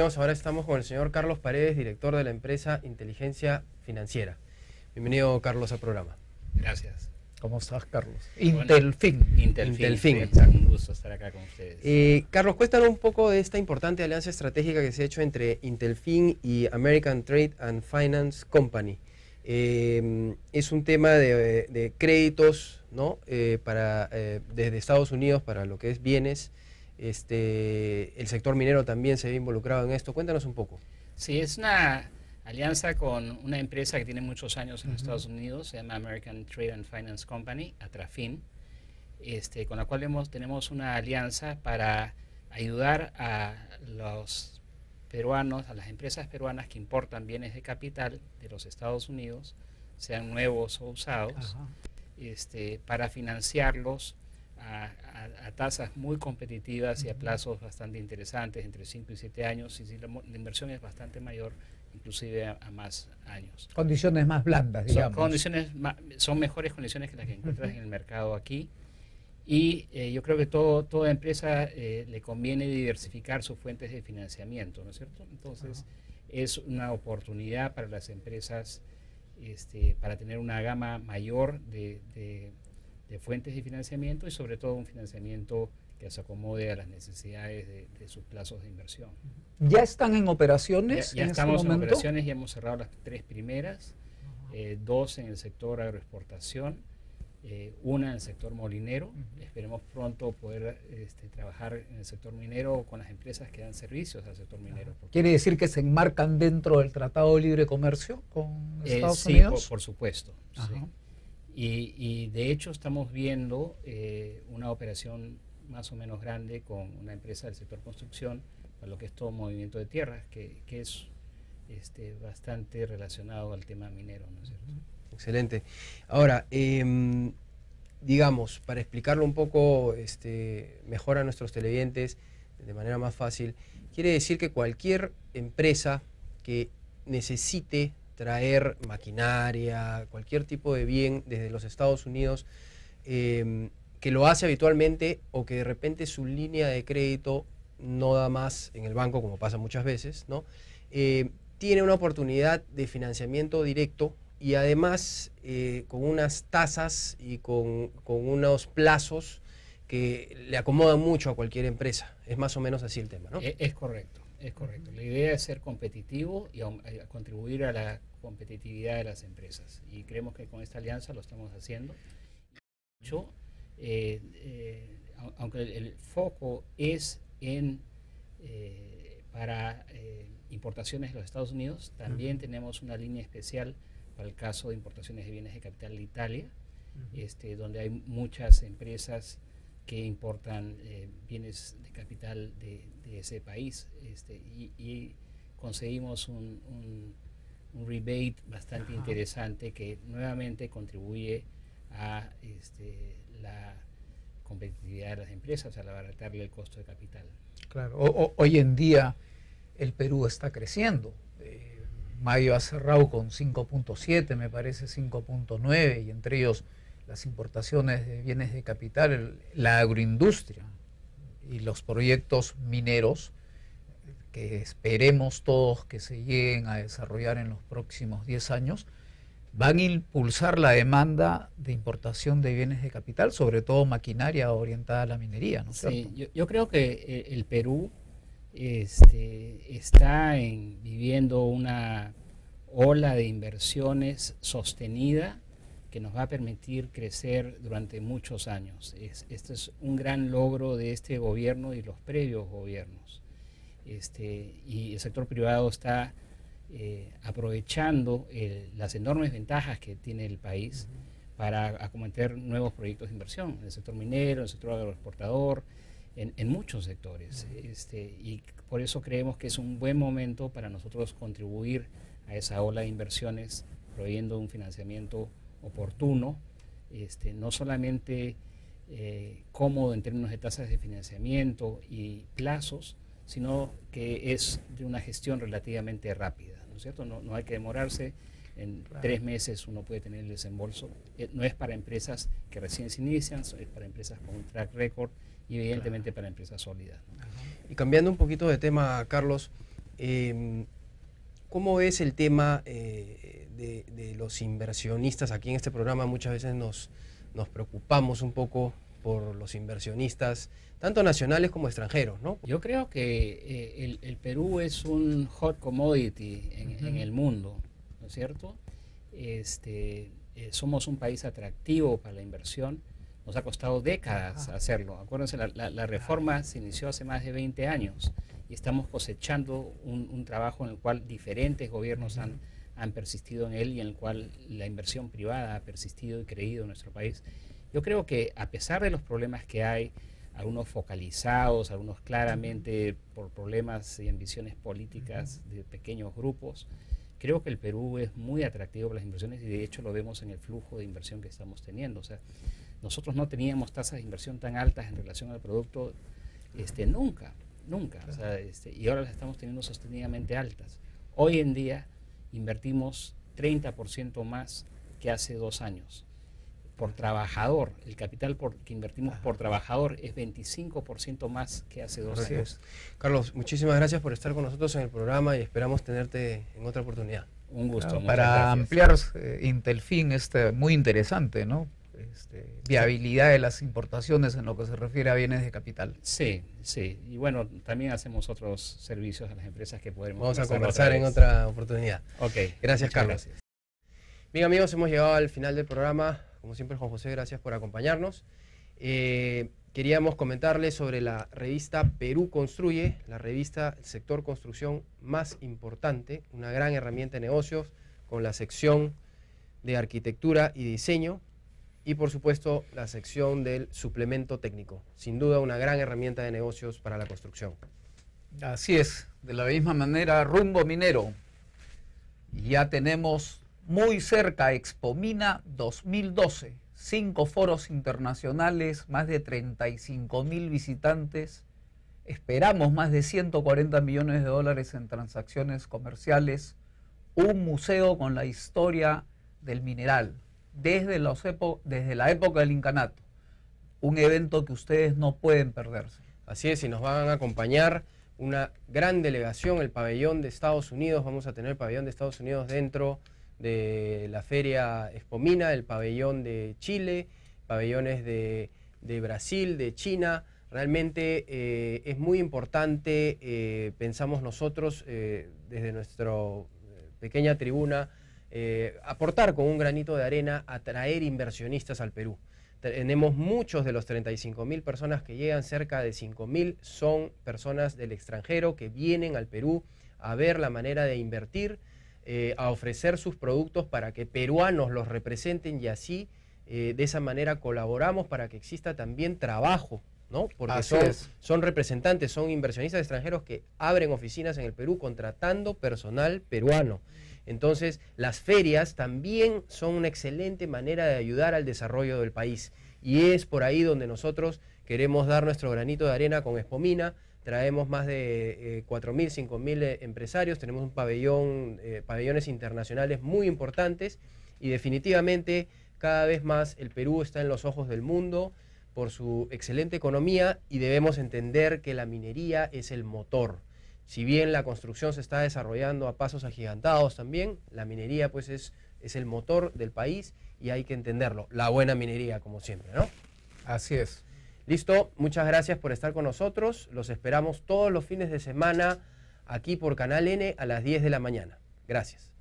acompañados. Ahora estamos con el señor Carlos Paredes, director de la empresa Inteligencia Financiera. Bienvenido, Carlos, al programa. Gracias. ¿Cómo estás, Carlos? Intelfin. Intelfin. Un gusto estar acá con ustedes. Carlos, cuéntanos un poco de esta importante alianza estratégica que se ha hecho entre Intelfin y American Trade and Finance Company. Es un tema de créditos, ¿no? Desde Estados Unidos para lo que es bienes. El sector minero también se ve involucrado en esto. Cuéntanos un poco. Sí, es una alianza con una empresa que tiene muchos años en Estados Unidos, se llama American Trade and Finance Company, Atrafin, con la cual tenemos una alianza para ayudar a los peruanos, a las empresas peruanas que importan bienes de capital de los Estados Unidos, sean nuevos o usados, para financiarlos a tasas muy competitivas y a plazos bastante interesantes, entre 5 y 7 años, y la inversión es bastante mayor, inclusive a más años. Condiciones más blandas, digamos. Son mejores condiciones que las que encuentras en el mercado aquí, y yo creo que toda empresa le conviene diversificar sus fuentes de financiamiento, ¿no es cierto? Entonces, es una oportunidad para las empresas para tener una gama mayor de fuentes de financiamiento y sobre todo un financiamiento que se acomode a las necesidades de sus plazos de inversión. ¿Ya están en operaciones? Ya estamos en operaciones, ya hemos cerrado las 3 primeras, 2 en el sector agroexportación, una en el sector molinero. Esperemos pronto poder trabajar en el sector minero con las empresas que dan servicios al sector minero. ¿Quiere decir que se enmarcan dentro del Tratado de Libre Comercio con Estados Unidos? Sí, por supuesto. Sí. Y de hecho estamos viendo una operación más o menos grande con una empresa del sector construcción, para lo que es todo movimiento de tierras, que es bastante relacionado al tema minero, ¿no es cierto? Excelente. Ahora, digamos, para explicarlo un poco mejor a nuestros televidentes, de manera más fácil, quiere decir que cualquier empresa que necesite traer maquinaria, cualquier tipo de bien desde los Estados Unidos, que lo hace habitualmente o que de repente su línea de crédito no da más en el banco, como pasa muchas veces, ¿no? Tiene una oportunidad de financiamiento directo y además con unas tasas y con unos plazos que le acomodan mucho a cualquier empresa. Es más o menos así el tema, ¿no? Es correcto. Es correcto. La idea es ser competitivo y contribuir a la competitividad de las empresas. Y creemos que con esta alianza lo estamos haciendo. De hecho, aunque el foco es para importaciones de los Estados Unidos, también tenemos una línea especial para el caso de importaciones de bienes de capital de Italia, donde hay muchas empresas que importan bienes de capital de ese país, y conseguimos un rebate bastante interesante que nuevamente contribuye a la competitividad de las empresas, al abaratarle el costo de capital. Claro, hoy en día el Perú está creciendo. Mayo ha cerrado con 5.7, me parece 5.9, y entre ellos las importaciones de bienes de capital, la agroindustria y los proyectos mineros que esperemos todos que se lleguen a desarrollar en los próximos 10 años, van a impulsar la demanda de importación de bienes de capital, sobre todo maquinaria orientada a la minería, ¿no es cierto? Sí, yo creo que el Perú está viviendo una ola de inversiones sostenida que nos va a permitir crecer durante muchos años. Este es un gran logro de este gobierno y los previos gobiernos. Y el sector privado está aprovechando las enormes ventajas que tiene el país para acometer nuevos proyectos de inversión en el sector minero, en el sector agroexportador, en muchos sectores. Y por eso creemos que es un buen momento para nosotros contribuir a esa ola de inversiones, proveyendo un financiamiento oportuno, no solamente cómodo en términos de tasas de financiamiento y plazos, sino que es de una gestión relativamente rápida, ¿no es cierto? No hay que demorarse. En 3 meses uno puede tener el desembolso. No es para empresas que recién se inician, es para empresas con un track record y evidentemente para empresas sólidas, ¿no? Y cambiando un poquito de tema, Carlos, ¿Cómo ves el tema de los inversionistas? Aquí en este programa muchas veces nos preocupamos un poco por los inversionistas, tanto nacionales como extranjeros, ¿no? Yo creo que el Perú es un hot commodity en el mundo, ¿no es cierto? Somos un país atractivo para la inversión. Nos ha costado décadas hacerlo. Acuérdense, la reforma se inició hace más de 20 años y estamos cosechando un trabajo en el cual diferentes gobiernos han persistido en él y en el cual la inversión privada ha persistido y creído en nuestro país. Yo creo que a pesar de los problemas que hay, algunos focalizados, algunos claramente por problemas y ambiciones políticas de pequeños grupos, creo que el Perú es muy atractivo para las inversiones y de hecho lo vemos en el flujo de inversión que estamos teniendo. O sea, nosotros no teníamos tasas de inversión tan altas en relación al producto nunca. O sea, y ahora las estamos teniendo sostenidamente altas. Hoy en día invertimos 30% más que hace 2 años. Por trabajador, el capital que invertimos por trabajador es 25% más que hace 2 años. Carlos, muchísimas gracias por estar con nosotros en el programa y esperamos tenerte en otra oportunidad. Un gusto. Claro, para ampliar Intelfin, muy interesante, ¿no? Viabilidad de las importaciones en lo que se refiere a bienes de capital. Sí. Y bueno, también hacemos otros servicios a las empresas que podremos. Vamos a conversar en otra oportunidad. Ok. Gracias, Carlos. Gracias. Bien, amigos, hemos llegado al final del programa. Como siempre, Juan José, gracias por acompañarnos. Queríamos comentarles sobre la revista Perú Construye, la revista del sector construcción más importante, una gran herramienta de negocios con la sección de arquitectura y diseño y, por supuesto, la sección del suplemento técnico. Sin duda, una gran herramienta de negocios para la construcción. Así es. De la misma manera, Rumbo Minero. Ya tenemos muy cerca Expomina 2012, 5 foros internacionales, más de 35.000 visitantes, esperamos más de 140 millones de dólares en transacciones comerciales, un museo con la historia del mineral, desde la época del incanato, un evento que ustedes no pueden perderse. Así es, y nos van a acompañar una gran delegación, el pabellón de Estados Unidos, vamos a tener el pabellón de Estados Unidos dentro de la feria Expomina, el pabellón de Chile, pabellones de Brasil, de China. Realmente es muy importante, pensamos nosotros desde nuestra pequeña tribuna, aportar con un granito de arena, atraer inversionistas al Perú. Tenemos muchos de los 35.000 personas que llegan, cerca de 5.000 son personas del extranjero que vienen al Perú a ver la manera de invertir, a ofrecer sus productos para que peruanos los representen y así de esa manera colaboramos para que exista también trabajo, ¿no? Porque son representantes, son inversionistas extranjeros que abren oficinas en el Perú contratando personal peruano. Entonces, las ferias también son una excelente manera de ayudar al desarrollo del país y es por ahí donde nosotros queremos dar nuestro granito de arena con Expomina. Traemos más de 4.000, 5.000 empresarios, tenemos un pabellones internacionales muy importantes y definitivamente cada vez más el Perú está en los ojos del mundo por su excelente economía y debemos entender que la minería es el motor. Si bien la construcción se está desarrollando a pasos agigantados también, la minería pues es el motor del país y hay que entenderlo. La buena minería, como siempre, ¿no? Así es. Listo, muchas gracias por estar con nosotros. Los esperamos todos los fines de semana aquí por Canal N a las 10 de la mañana. Gracias.